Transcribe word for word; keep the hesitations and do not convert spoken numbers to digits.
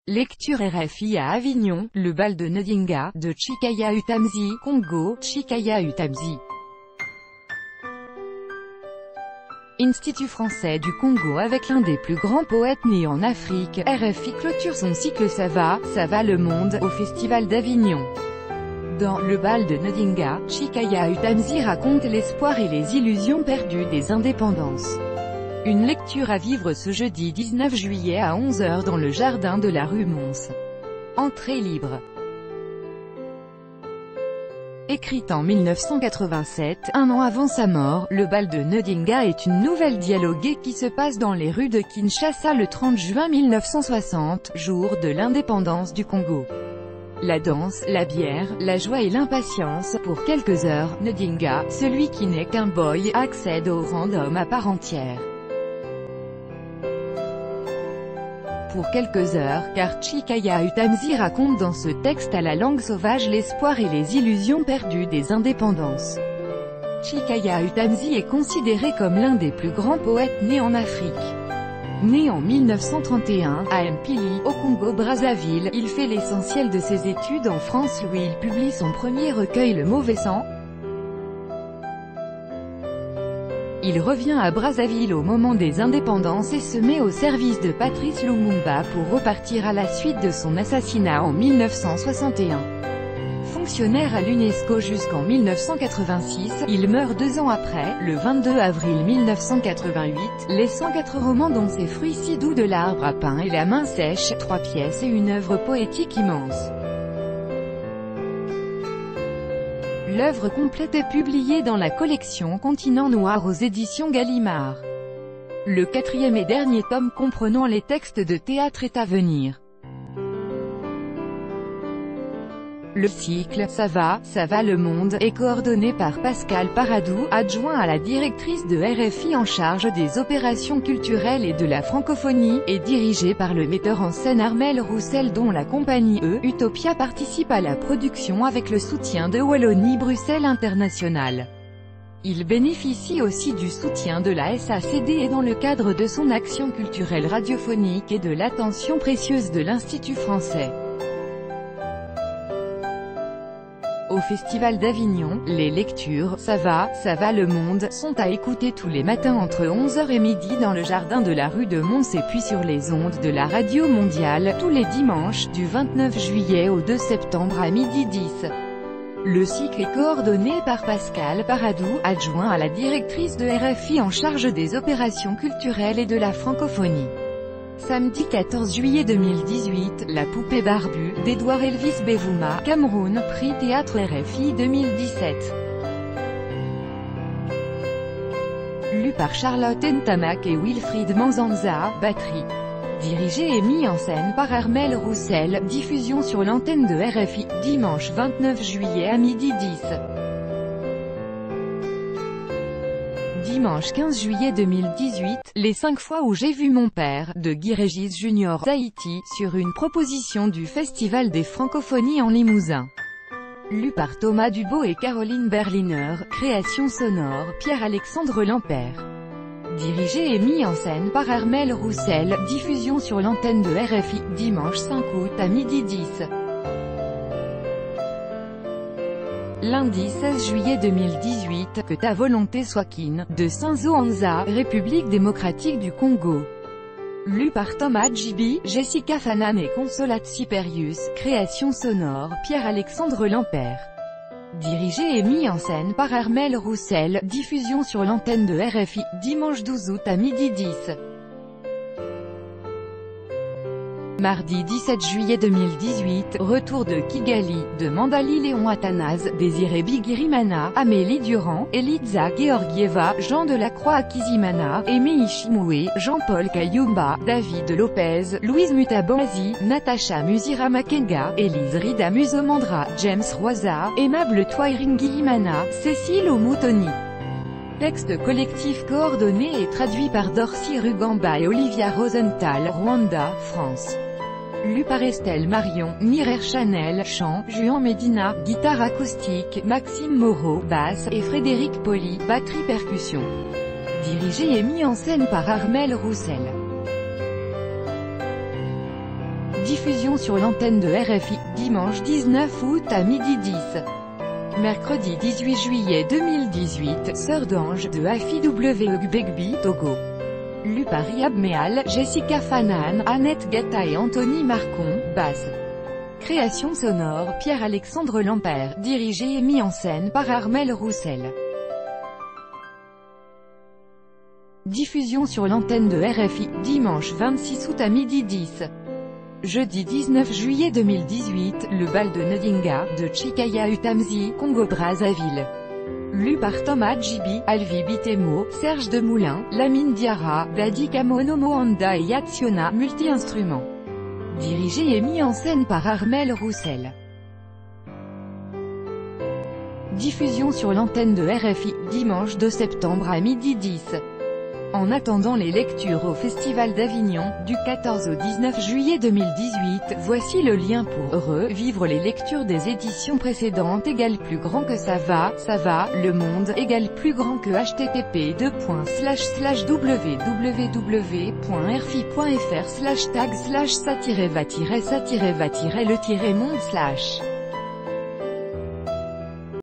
Lecture R F I à Avignon, le bal de Ndinga, de Tchikaya Utamzi, Congo, Tchikaya Utamzi. Institut français du Congo avec l'un des plus grands poètes nés en Afrique, R F I clôture son cycle Ça va, ça va le monde, au Festival d'Avignon. Dans Le bal de Ndinga, Tchikaya Utamzi raconte l'espoir et les illusions perdues des indépendances. Une lecture à vivre ce jeudi dix-neuf juillet à onze heures dans le jardin de la rue Mons. Entrée libre. Écrite en mille neuf cent quatre-vingt-sept, un an avant sa mort, Le bal de Ndinga est une nouvelle dialoguée qui se passe dans les rues de Kinshasa le trente juin mille neuf cent soixante, jour de l'indépendance du Congo. La danse, la bière, la joie et l'impatience, pour quelques heures, Ndinga, celui qui n'est qu'un boy, accède au rang d'homme à part entière. Pour quelques heures, car Tchikaya Utamzi raconte dans ce texte à la langue sauvage l'espoir et les illusions perdues des indépendances. Tchikaya Utamzi est considéré comme l'un des plus grands poètes nés en Afrique. Né en mille neuf cent trente et un, à Mpili, au Congo-Brazzaville, il fait l'essentiel de ses études en France où il publie son premier recueil Le Mauvais Sang. Il revient à Brazzaville au moment des indépendances et se met au service de Patrice Lumumba pour repartir à la suite de son assassinat en mille neuf cent soixante et un. Fonctionnaire à l'UNESCO jusqu'en mille neuf cent quatre-vingt-six, il meurt deux ans après, le vingt-deux avril mille neuf cent quatre-vingt-huit, laissant quatre romans dont Ces fruits si doux de l'arbre à pain et La main sèche, trois pièces et une œuvre poétique immense. L'œuvre complète est publiée dans la collection Continent Noir aux éditions Gallimard. Le quatrième et dernier tome comprenant les textes de théâtre est à venir. Le cycle « Ça va, ça va le monde » est coordonné par Pascal Paradou, adjoint à la directrice de R F I en charge des opérations culturelles et de la francophonie, et dirigé par le metteur en scène Armel Roussel dont la compagnie E, Utopia participe à la production avec le soutien de Wallonie-Bruxelles International. Il bénéficie aussi du soutien de la S A C D et dans le cadre de son action culturelle radiophonique et de l'attention précieuse de l'Institut français. Au Festival d'Avignon, les lectures « Ça va, ça va le monde » sont à écouter tous les matins entre onze heures et midi dans le jardin de la rue de Mons et puis sur les ondes de la radio mondiale, tous les dimanches, du vingt-neuf juillet au deux septembre à midi dix. Le cycle est coordonné par Pascal Paradou, adjoint à la directrice de R F I en charge des opérations culturelles et de la francophonie. Samedi quatorze juillet deux mille dix-huit, La poupée barbue, d'Edouard Elvis Bevouma, Cameroun, prix Théâtre R F I deux mille dix-sept. Lu par Charlotte Ntamak et Wilfried Manzanza, batterie. Dirigé et mis en scène par Armel Roussel, diffusion sur l'antenne de R F I, dimanche vingt-neuf juillet à midi dix. Dimanche quinze juillet deux mille dix-huit, Les cinq fois où j'ai vu mon père, de Guy Régis Junior Tahiti, sur une proposition du Festival des Francophonies en Limousin. Lu par Thomas Dubot et Caroline Berliner, création sonore, Pierre-Alexandre Lampert. Dirigé et mis en scène par Armel Roussel, diffusion sur l'antenne de R F I, dimanche cinq août à midi dix. Lundi seize juillet deux mille dix-huit, Que ta volonté soit kin, de Sinzo Anza, République démocratique du Congo. Lu par Thomas Djibi, Jessica Fanan et Consolat Siperius, création sonore, Pierre-Alexandre Lampert. Dirigé et mis en scène par Armel Roussel, diffusion sur l'antenne de R F I, dimanche douze août à midi dix. Mardi dix-sept juillet deux mille dix-huit, Retour de Kigali, de Mandali Léon Athanase, Désiré Bigirimana, Amélie Durand, Eliza Georgieva, Jean Delacroix Akizimana, Aimé Ishimoué, Jean-Paul Kayumba, David Lopez, Louise Mutabanzi, Natacha Musira Makenga, Élise Rida Musomandra, James Roisa, Aimable Twairingilimana, Cécile Omutoni. Texte collectif coordonné et traduit par Dorcy Rugamba et Olivia Rosenthal, Rwanda, France. Lu par Estelle Marion, Mireille Chanel, chant, Juan Medina, guitare acoustique, Maxime Moreau, basse, et Frédéric Poli, batterie-percussion. Dirigé et mis en scène par Armel Roussel. Diffusion sur l'antenne de R F I, dimanche dix-neuf août à midi dix. Mercredi dix-huit juillet deux mille dix-huit, Sœur d'Ange, de Afi W Begbi, Togo. Lu par Riab Mehal, Jessica Fanan, Annette Guetta et Anthony Marcon, basse. Création sonore, Pierre-Alexandre Lampert, dirigé et mis en scène par Armel Roussel. Diffusion sur l'antenne de R F I, dimanche vingt-six août à midi dix. Jeudi dix-neuf juillet deux mille dix-huit, le bal de Ndinga, de Chikaya Utamzi, Congo-Brazzaville. Lu par Thomas Djibi, Alvi Bitemo, Serge Demoulin, Lamine Diarra, Dadi Kamono Moanda et Yatsiona, multi-instruments. Dirigé et mis en scène par Armel Roussel. Diffusion sur l'antenne de R F I, dimanche deux septembre à midi dix. En attendant les lectures au Festival d'Avignon, du quatorze au dix-neuf juillet deux mille dix-huit, voici le lien pour revivre les lectures des éditions précédentes égale plus grand que ça va, ça va, le monde égale plus grand que h t t p deux points slash slash w w w point r f i point f r slash tag slash ça va ça va le monde slash